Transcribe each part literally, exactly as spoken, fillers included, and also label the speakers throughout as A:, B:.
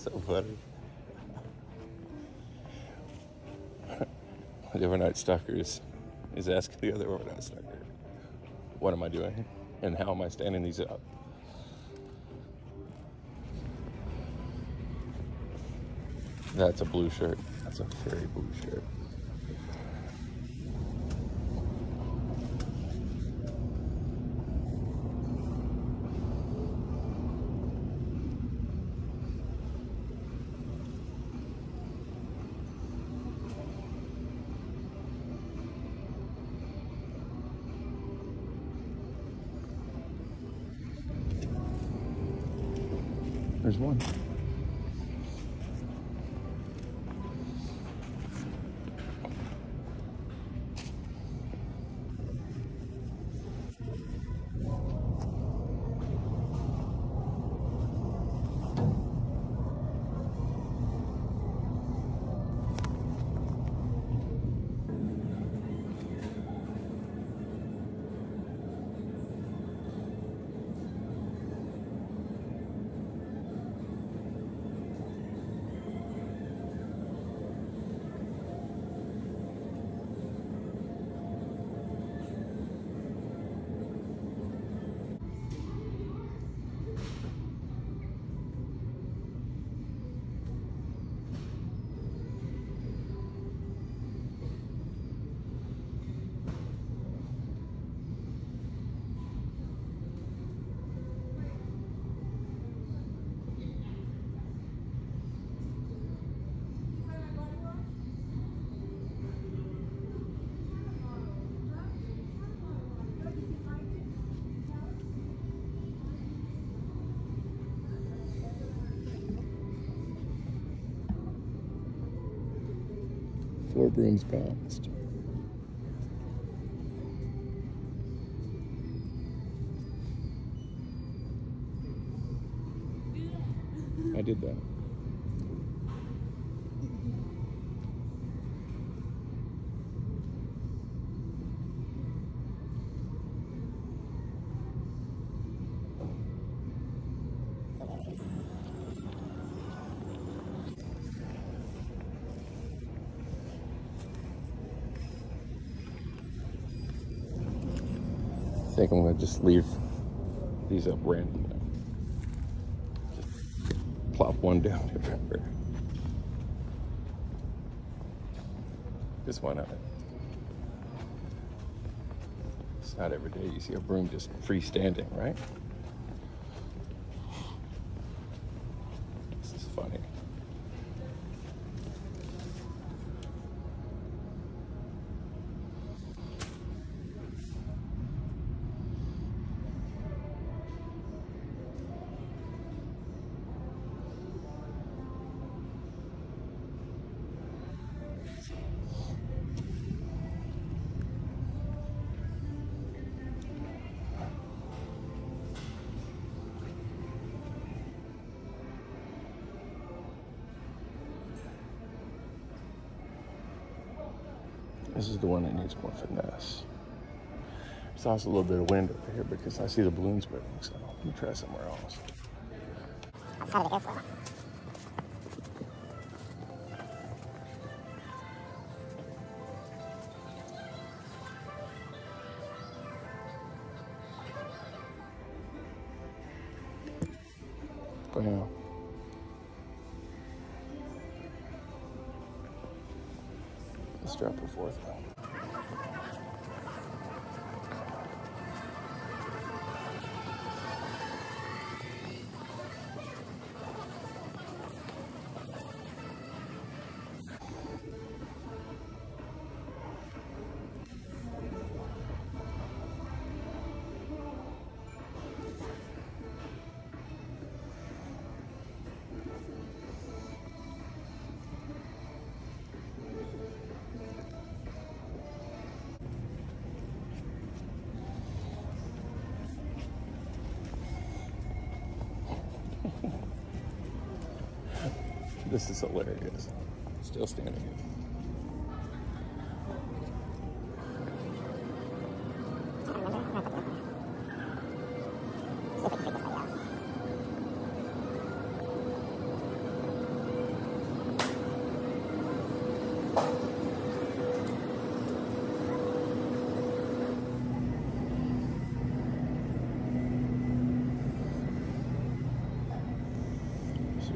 A: So funny. The overnight stalker is, is asking the other overnight stalker, what am I doing? And how am I standing these up? That's a blue shirt. That's a very blue shirt. There's one. Four brooms balanced. I did that. I think I'm gonna just leave these up randomly. Just plop one down everywhere. Just why not? It's not every day you see a broom just freestanding, right? This is funny. This is the one that needs more finesse. There's also a little bit of wind over here because I see the balloons moving, so let me try somewhere else.
B: Outside of the airflow.
A: Bam. Let's drop a fourth one. This is hilarious. Still standing here.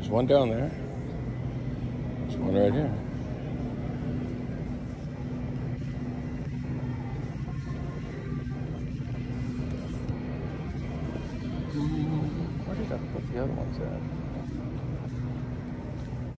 A: one down there. There's one right here. Where did I put the other ones at?